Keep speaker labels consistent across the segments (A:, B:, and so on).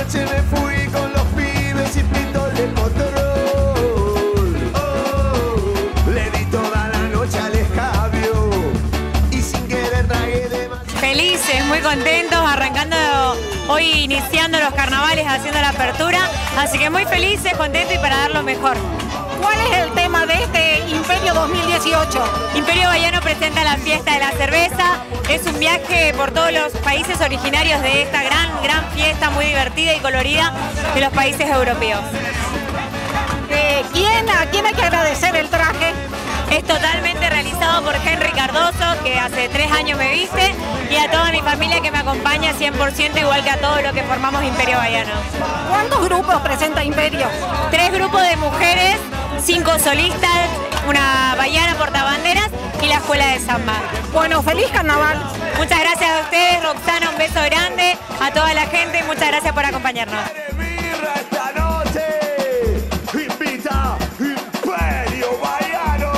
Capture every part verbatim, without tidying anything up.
A: noche me fui con los pibes y pito de control. Oh, le di toda la noche al escabio y sin querer tragué de más.
B: Felices, muy contentos, arrancando hoy, iniciando los carnavales, haciendo la apertura. Así que muy felices, contentos y para dar lo mejor.
C: ¿Cuál es el tema de este Imperio dos mil dieciocho?
B: Imperio Bahiano presenta la fiesta de la cerveza. Es un viaje por todos los países originarios de esta gran, gran fiesta muy divertida y colorida de los países europeos.
C: Eh, ¿quién, ¿A quién hay que agradecer el traje?
B: Es totalmente realizado por Henry Cardoso, que hace tres años me viste, y a toda mi familia que me acompaña cien por ciento, igual que a todos los que formamos Imperio Bahiano.
C: ¿Cuántos grupos presenta Imperio?
B: Tres grupos de mujeres, cinco solistas, una bahiana portabanderas y la escuela de samba.
C: Bueno, feliz carnaval.
B: Muchas gracias a ustedes, Roxana, un beso grande, a toda la gente, muchas gracias por acompañarnos.
A: Esta noche invita Imperio Bahiano.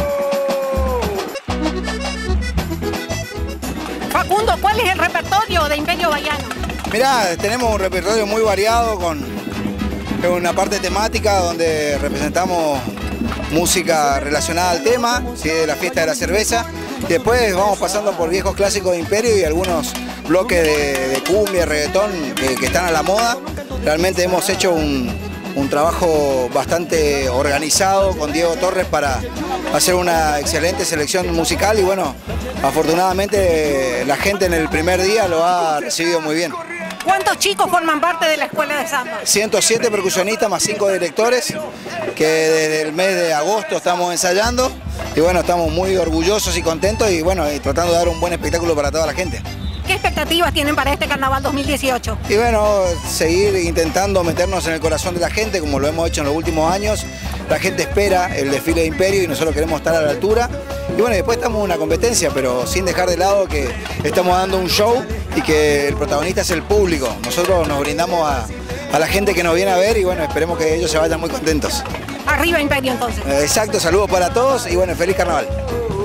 C: Facundo, ¿cuál es el repertorio de Imperio Bahiano?
D: Mirá, tenemos un repertorio muy variado con una parte temática donde representamos música relacionada al tema, ¿sí?, de la fiesta de la cerveza. Y después vamos pasando por viejos clásicos de Imperio y algunos bloques de, de cumbia, reggaetón que, que están a la moda. Realmente hemos hecho un, un trabajo bastante organizado con Diego Torres para hacer una excelente selección musical y bueno, afortunadamente la gente en el primer día lo ha recibido muy bien.
C: ¿Cuántos chicos forman parte de la escuela de samba?
D: ciento siete percusionistas más cinco directores que desde el mes de agosto estamos ensayando y bueno, estamos muy orgullosos y contentos y bueno, y tratando de dar un buen espectáculo para toda la gente.
C: ¿Qué expectativas tienen para este carnaval dos mil dieciocho?
D: Y bueno, seguir intentando meternos en el corazón de la gente como lo hemos hecho en los últimos años. La gente espera el desfile de Imperio y nosotros queremos estar a la altura. Y bueno, después estamos en una competencia, pero sin dejar de lado que estamos dando un show y que el protagonista es el público. Nosotros nos brindamos a, a la gente que nos viene a ver y bueno, esperemos que ellos se vayan muy contentos.
C: Arriba Imperio entonces.
D: Exacto, saludos para todos y bueno, feliz carnaval.